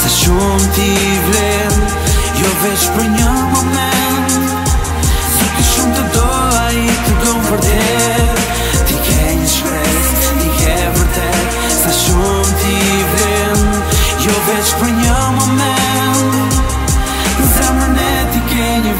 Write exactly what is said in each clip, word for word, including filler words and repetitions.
sa shumë t'i vlen, jo veç për një moment. Sa ti shumë të do, a i të gon vërtet. Ti ke një shpres, ti ke vërtet, sa shumë t'i vlen, jo veç për një moment. Në zemrën e ti ke një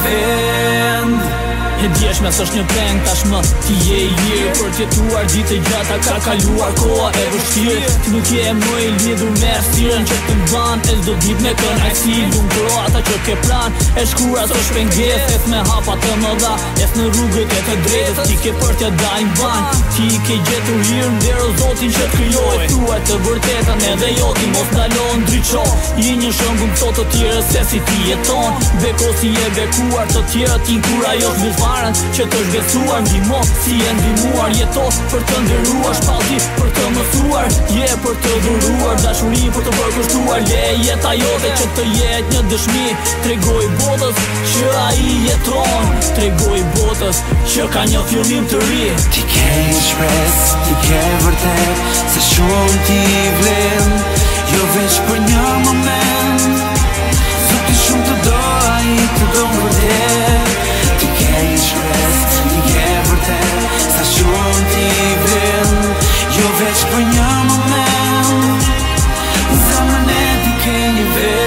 vend. E djesh me s'është një peng, tashmë ti je i lirë. Për t'jetuar ditë e gjata ka kaluar koha e vështirë. Ti nuk je më i lidhur me stirën që të mban e çdo ditë me kënaqësi. Lumturo ata që ke plan, e shkura s'o shpengesë. Es me hapa të mëdha, es në rrugët e të drejtës. Ti ke për t'ja dalë ban, ti ke gjetur hir nder Zotin që t'krijoi. Thuaj të vërtetën edhe jo ti mos ndalon ndriço. Je një shembull sot të tjerë se si ti jeton. Bekosi e bekuar të tjerë ti kur ajo që të shbesuar, ndihmo si e ndihmuar, jeto për të ndëruar, shpallti për të mësuar, je për të dhuruar, dashuri për të përkushtuar, le jeta jote që të jetë një dëshmi, tregoj botës që ai jeton, tregoj botës që ka një fillim të ri. Ti ke një shpres, ti ke vërtet, se shumë ti vlen, jo veç për një moment. Sa ti shumë të do, a i të do vërtet. Ti ke një shpres, ti ke vërtet, sa shumë t'i vlen, jo veç për një moment. Në zemrën e ti ke një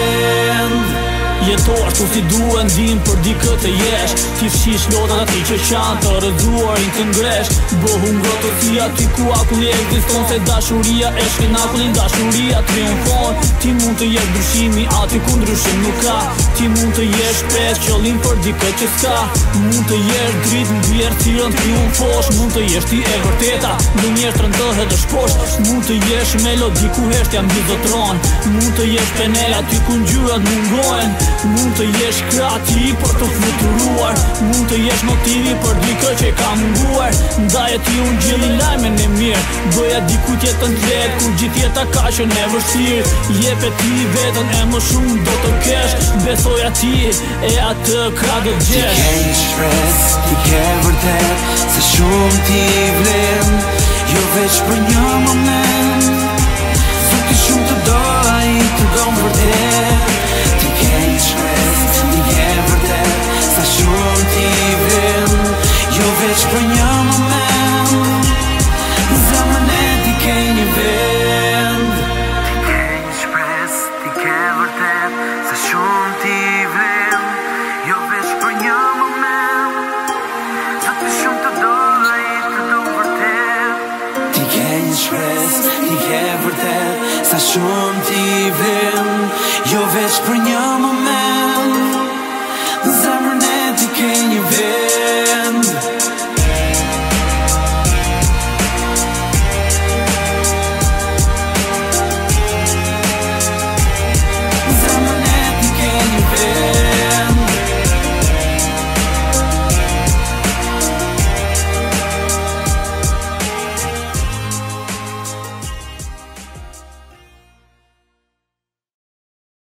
vend. Jeto ashtu si duen, dim për dikë të jesh. Ti fshish lotat ati që qanë të rëzuar i të ngresh. Bëhu ngrotë si aty ku akulli ekziston, se dashuria e shkin akullin, dashuria triumfon. Ti mund të jesh ndryshimi aty ku ndryshim nuk ka. Ti mund të jesh pes qëllim për dikë që s'ka. Mund të jesh drit në vjerë cilën triumfosh. Mund të jesh ti e vërteta, në njerë të rëndëhe dhe shposh. Mund të jesh melodi ku heshtja mbi zotron. Mund të jesh penel aty ku ngjyrat mungojnë. Mund të jesh kreativ për të fluturuar. Mund të jesh motivi për dikë që ka munguar. Ndaj e ti unë gjeli lajmen e mirë. Bëja diku tjetën të letë, kur gjithë jeta ka që ne vështirë. Jep e ti vetën e më shumë do të kesh. Besoj ati e atë ka do të gjesh. Ti ke një shpres, ti ke vërtet, se shumë ti vlen, jo veç për një moment. Sa ti shumë të do, a i të do vërtet. Ti ke një shpres, ti ke vërtet, sa shumë ti vlen, jo veç për një moment. Në zemrën e ti ke një vend. Ti ke një shpres, ti ke vërtet, sa shumë ti vlen, jo veç për një moment. Sa ti shumë të do, a i të do vërtet. Ti ke një shpres, ti ke vërtet, sa shumë ti vlen, jo veç për një moment.